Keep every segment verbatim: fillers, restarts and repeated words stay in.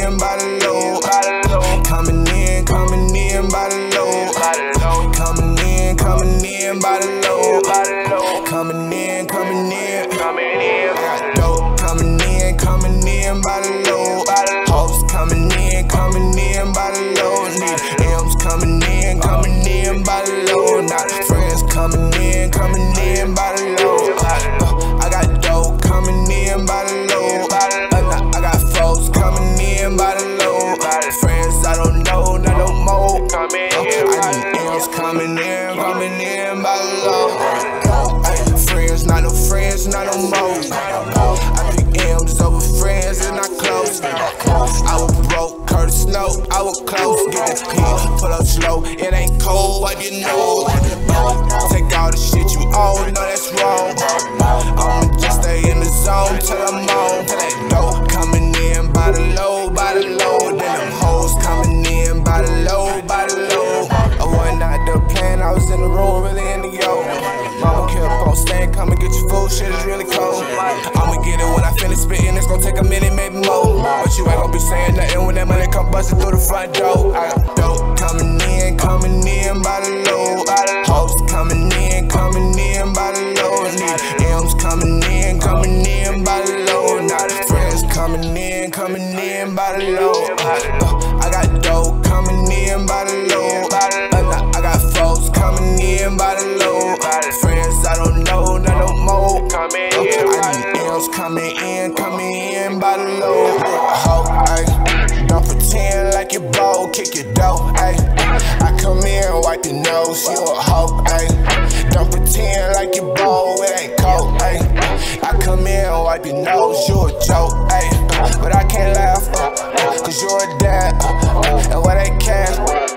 in by the low. Coming in, coming in by the low. Coming in, coming in by the low. Coming in, coming in, coming in. Got dope coming in, coming in by the low. Hoes coming in, coming in by the low. Need M's coming in, coming in by the low. Not friends coming in, coming in by the low. Uh, I got dope coming in by the low. Uh, I got folks coming in by the low. Friends I don't know, not no more. Uh, I need M's coming in, coming in by the low. Ay, friends, not no friends, not no more. I pick M's over friends and not close. I was broke, Curtis Snow, I was close. Get the pin, pull up slow, it ain't cold, wipe your nose. Take all the shit you own, no that's wrong. I'ma just stay in the zone till I'm on. Till that dope coming in by the low, by the low. Then them hoes coming in by the low, by the low. I wasn't out the plan, I was in the room, really in the yo. Mama kept on staying, come and get your food, shit is really cold. I'ma get it when I finish spitting, it's gon' take a minute, maybe more. But you ain't gon' be saying nothing when that money come bustin' through the front door. I got dope coming in, coming in by the low. Hoes coming in, coming in by the low. Need M's coming in, coming in by the low. Not friends coming in, coming in by the low. Uh, I got dope coming in by the low. Uh, I got folks coming in by the low. Friends I don't know, not no more. Uh, I need M's coming in, coming in by the low. Ho, ayy, don't pretend like you're bold, kick your dough, ayy. I come in, wipe your nose, you a hoe, ayy. Don't pretend like you're bold, it ain't cold, ayy. I come in, wipe your nose, you a joke, ayy. But I can't laugh, uh, cause you're a dad, uh, and what they cash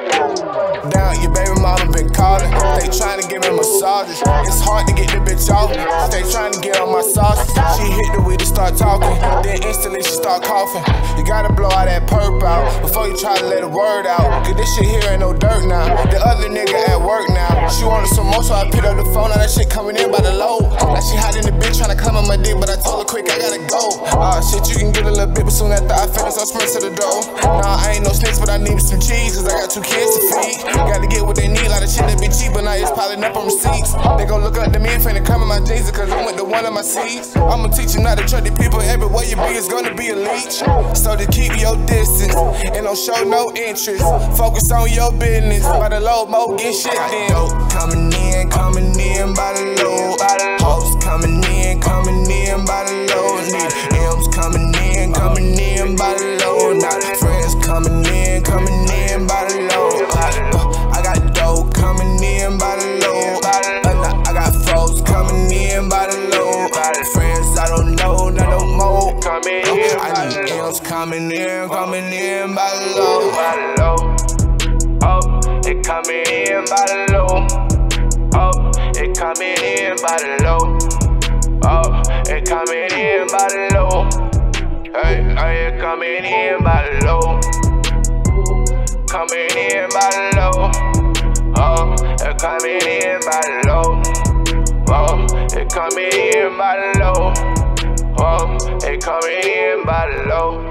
down, your baby mama been calling. They tryna give me massages. It's hard to get the bitch off. They tryna get on my sauce. She hit the weed to start talking, then instantly she start coughing. You gotta blow all that perp out before you try to let a word out. Cause this shit here ain't no dirt now. The other nigga at work now. She wanted some more, so I picked up the phone. Now that shit coming in by the load. Now she hot in the bitch tryna climb on my dick, but I told her quick I gotta go. Ah uh, shit, you can get a little bit, but soon after I finish, I'll sprint to the door. Nah, I ain't no snitch, but I need some cheese, cause I got two kids to feed. Gotta get what they need, like the shit that be cheap, but now it's piling up on receipts. They gon' look up to me and finna come in my jeans, cause I went to one of my seats. I'ma teach you not to trust the people, everywhere you be is gonna be a leech. So to keep your distance, and don't show no interest. Focus on your business, by the low mo, get shit in. Dope coming in, coming in by the low. Hoes coming in, coming in by the low. Need M's coming in, coming in by the low. Not friends coming in, coming in by the low. Uh, I got dope coming in by the low. Uh, I got folks coming in by the low. Friends I don't know, not no more. Uh, I need M's coming in, coming in by the low. Oh, it coming in by the low. Oh, it coming in by the low. Oh, it coming in by the low. Hey, hey, it coming in by the low. Coming in by the low. Oh, it coming in by the low. Oh, it coming in by the low. Oh, it coming in by the low.